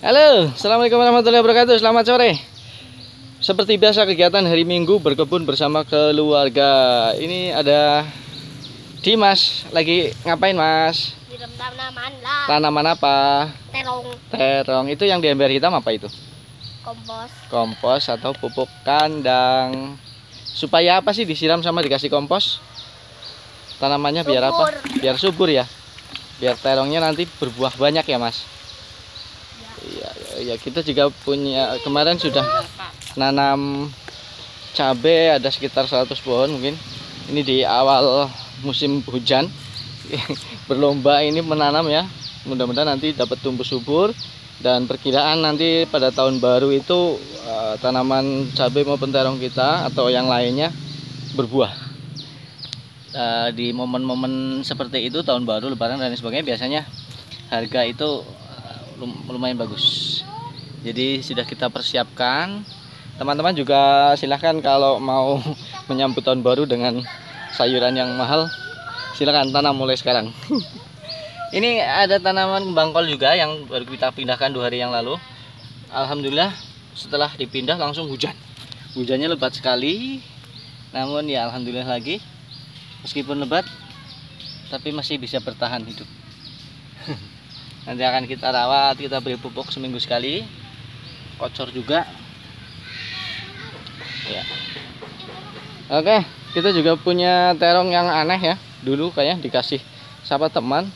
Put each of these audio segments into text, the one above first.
Halo, assalamualaikum warahmatullahi wabarakatuh. Selamat sore. Seperti biasa kegiatan hari Minggu berkebun bersama keluarga. Ini ada Dimas. Lagi ngapain, Mas? Tanaman lah. Tanaman apa? Terong. Terong. Itu yang di ember hitam apa itu? Kompos. Kompos atau pupuk kandang. Supaya apa sih disiram sama dikasih kompos? Tanamannya biar apa? Biar subur ya. Biar terongnya nanti berbuah banyak ya, Mas. Ya, kita juga punya, kemarin sudah nanam cabai ada sekitar 100 pohon mungkin. Ini di awal musim hujan. Berlomba ini menanam ya. Mudah-mudahan nanti dapat tumbuh subur, dan perkiraan nanti pada tahun baru itu tanaman cabai maupun terong kita atau yang lainnya berbuah. Di momen-momen seperti itu, tahun baru, lebaran dan sebagainya, biasanya harga itu lumayan bagus. Jadi sudah kita persiapkan. Teman-teman juga silahkan kalau mau menyambut tahun baru dengan sayuran yang mahal, silahkan tanam mulai sekarang. Ini ada tanaman kembang kol juga yang baru kita pindahkan 2 hari yang lalu. Alhamdulillah setelah dipindah langsung hujan. Hujannya lebat sekali. Namun ya alhamdulillah lagi, meskipun lebat tapi masih bisa bertahan hidup. Nanti akan kita rawat, kita beri pupuk seminggu sekali, kocor juga ya. Oke, kita juga punya terong yang aneh ya. Dulu kayaknya dikasih sama teman,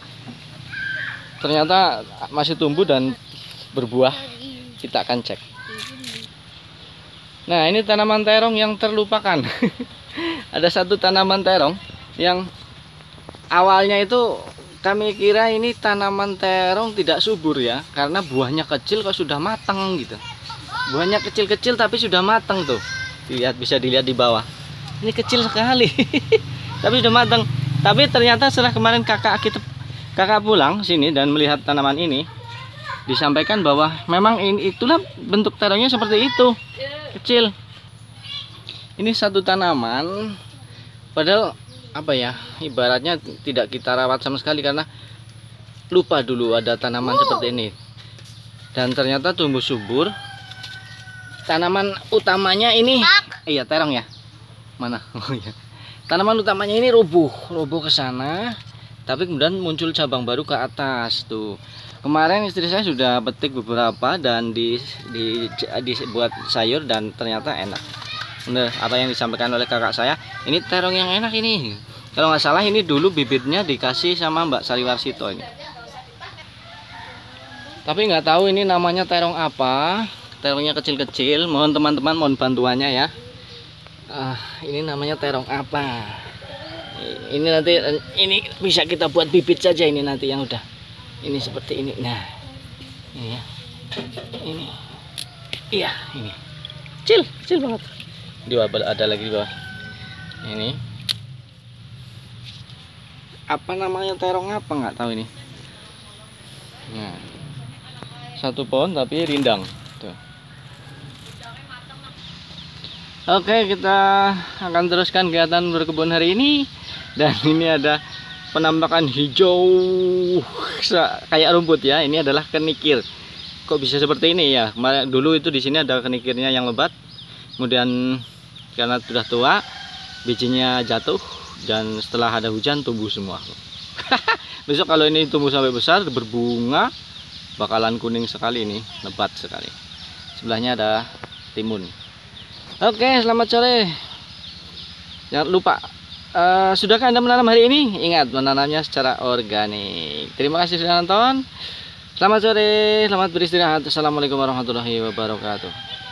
ternyata masih tumbuh dan berbuah. Kita akan cek. Nah, ini tanaman terong yang terlupakan. Ada satu tanaman terong yang awalnya itu kami kira ini tanaman terong tidak subur ya, karena buahnya kecil kok sudah matang gitu. Buahnya kecil-kecil tapi sudah matang tuh. Lihat, bisa dilihat di bawah. Ini kecil sekali. Tapi sudah matang. Tapi ternyata setelah kemarin kakak pulang sini dan melihat tanaman ini, disampaikan bahwa memang itulah bentuk terongnya seperti itu. Kecil. Ini satu tanaman padahal apa ya, ibaratnya tidak kita rawat sama sekali karena lupa dulu ada tanaman seperti ini, dan ternyata tumbuh subur. Tanaman utamanya ini iya terong ya, mana? Oh ya, tanaman utamanya ini rubuh ke sana, tapi kemudian muncul cabang baru ke atas tuh. Kemarin istri saya sudah petik beberapa dan dibuat sayur, dan ternyata enak. Bener apa yang disampaikan oleh kakak saya, ini terong yang enak ini. Kalau nggak salah ini dulu bibitnya dikasih sama Mbak Sariwarsito ini. Tapi nggak tahu ini namanya terong apa. Terongnya kecil-kecil. Mohon teman-teman, mohon bantuannya ya. Ini namanya terong apa? Ini nanti ini bisa kita buat bibit saja ini nanti yang udah. Ini seperti ini. Nah, ini ya. Ini. Iya, ini. Kecil banget. Di bawah ada lagi di bawah. Ini apa namanya, terong apa nggak tahu ini. Nah, satu pohon tapi rindang tuh. Oke, kita akan teruskan kegiatan berkebun hari ini, dan ini ada penampakan hijau kayak rumput ya. Ini adalah kenikir. Kok bisa seperti ini ya? Kemarin dulu itu di sini ada kenikirnya yang lebat, kemudian karena sudah tua bijinya jatuh, dan setelah ada hujan tumbuh semua. Besok kalau ini tumbuh sampai besar berbunga, bakalan kuning sekali, ini lebat sekali. Sebelahnya ada timun. Oke, selamat sore. Jangan lupa, sudahkah Anda menanam hari ini? Ingat, menanamnya secara organik. Terima kasih sudah nonton. Selamat sore, selamat beristirahat. Assalamualaikum warahmatullahi wabarakatuh.